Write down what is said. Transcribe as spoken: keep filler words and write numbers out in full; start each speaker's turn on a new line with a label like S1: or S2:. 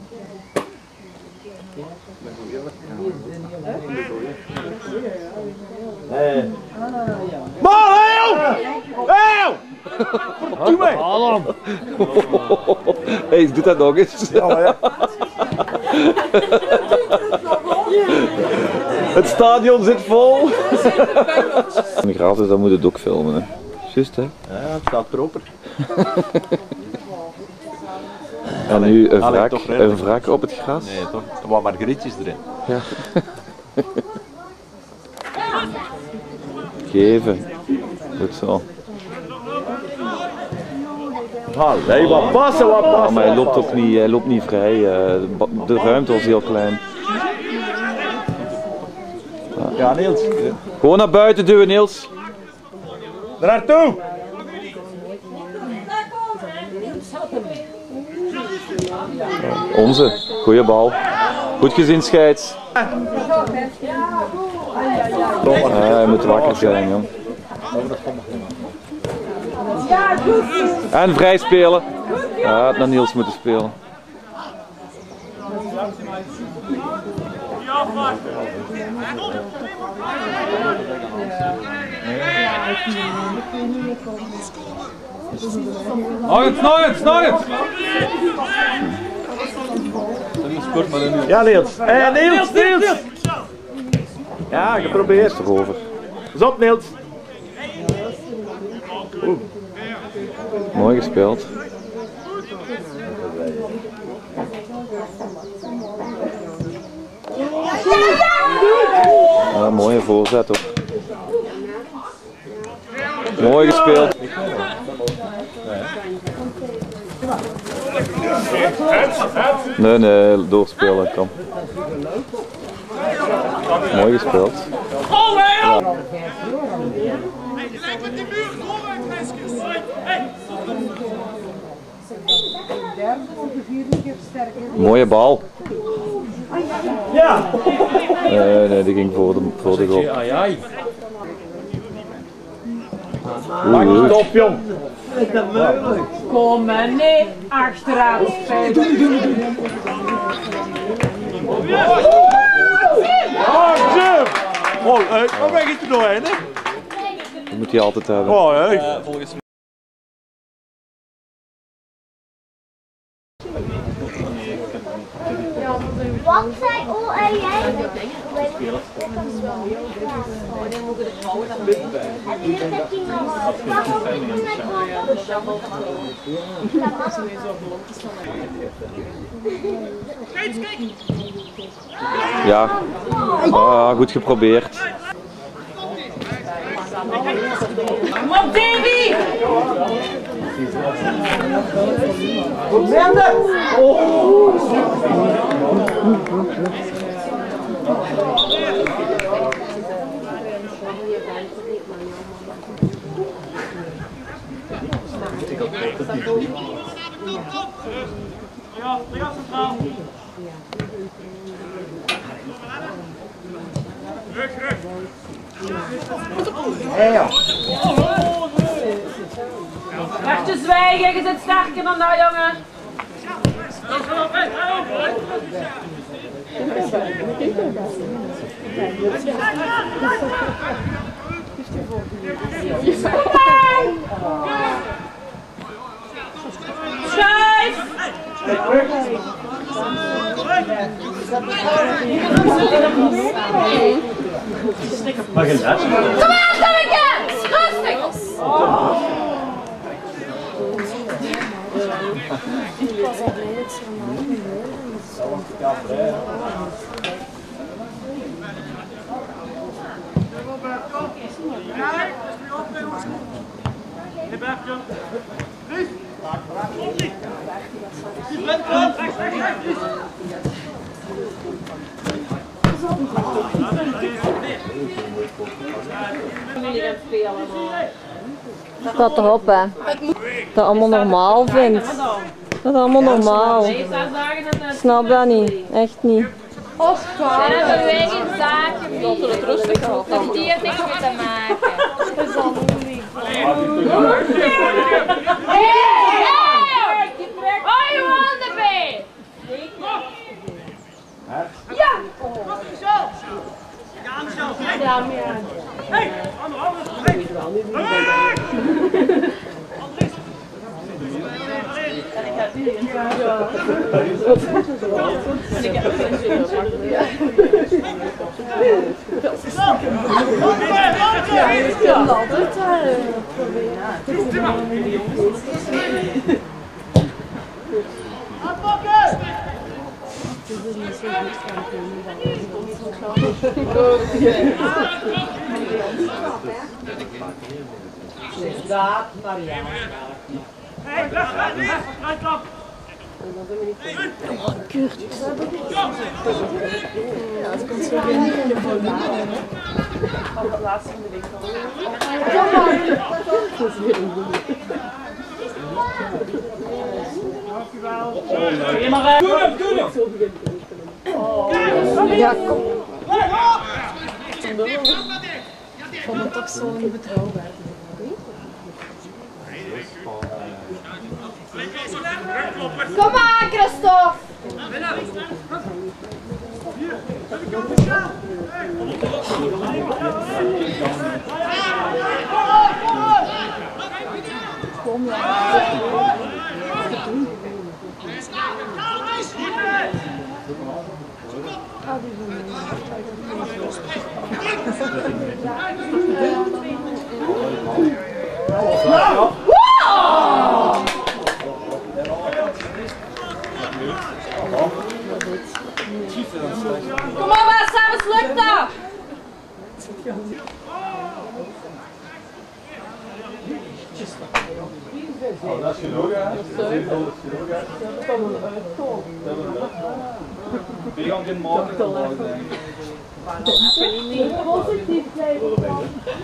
S1: Hey. Bal, heel! Heel! Doe mee! Haal hem!
S2: Hé, doe dat nog eens.
S1: Ja, ja.
S2: Het stadion zit vol. En gratis, dan moet het ook filmen, hè. Juist, hè?
S1: Ja, het staat proper.
S2: En nu een wrak, een wrak op het gras.
S1: Nee, toch? Wat margrietjes erin.
S2: Ja. Geven. Goed zo.
S1: Allee, wat passen, wat passen.
S2: Ja, maar hij loopt ook niet, hij loopt niet vrij. De ruimte was heel klein.
S1: Ja, Niels.
S2: Gewoon naar buiten duwen, Niels.
S1: Daarnaartoe!
S2: Onze. Goeie bal. Goed gezien, scheids. Ja, hij moet wakker zijn, jong. En vrij spelen. Ja, het naar Niels moeten spelen.
S3: Nog eens, nog eens, nog eens!
S1: Ja, Niels. Hé, hey, Niels, Niels! Ja, geprobeerd.
S2: Erover.
S1: Pas op, Niels.
S2: Oeh. Mooi gespeeld. Ja, mooie voorzet hoor. Mooi gespeeld. Nee, nee, doorspelen kan. Mooi gespeeld. Ja. Mooie bal.
S1: Ja!
S2: Nee, nee, die ging voor de, voor de goal.
S1: Maak je op, jong!
S4: Kom maar niet achteraan spelen.
S1: Oh, Jim! Oh, waar ben je er nog heen, hè?
S2: Dat moet hij altijd hebben.
S1: Oh, hè?
S5: Wat zei O en jij? Heb je de dekking nog? Waarom niet met
S2: Ja, ah, goed geprobeerd.
S4: Kom op, Davy!
S1: Mende! Oh!
S3: Ja, centraal. Rug, rug.
S1: Ja.
S4: Recht te zwijgen, je zit sterker dan dat, jongen. Schuif!
S1: Mag je dat?
S4: Kom aan, Tommeke! Rustig!
S5: Ik was al blij dat ze normaal niet
S6: Dat toch op, hè? Dat allemaal normaal vindt. Dat is allemaal normaal. Snap dat niet, echt niet.
S5: Och, zijn er bewegingszaken
S6: Dat er het rustig gehad.
S5: dat die heeft niks mee te maken. Dat is al moeilijk. Hoi, je handen bij!
S3: Hey, andere, andere. Hey. Hey, weg, weg, weg! Uitklap!
S6: Oh, Kurt.
S5: Ja, het komt zo binnen. Van het laatste in de winkel. Dat is weer een boel.
S3: Doe maar, doe hem, doe hem!
S6: Ja, kom.
S5: Vond het toch zo niet betrouwbaar.
S6: Kom maar, Christophe! Kom maar.
S4: Kom op, maar samen lukt dat!
S1: Oh, dat is genoeg, hè? Dat is genoeg, hè? We gaan geen morgen.
S6: Positief blijven.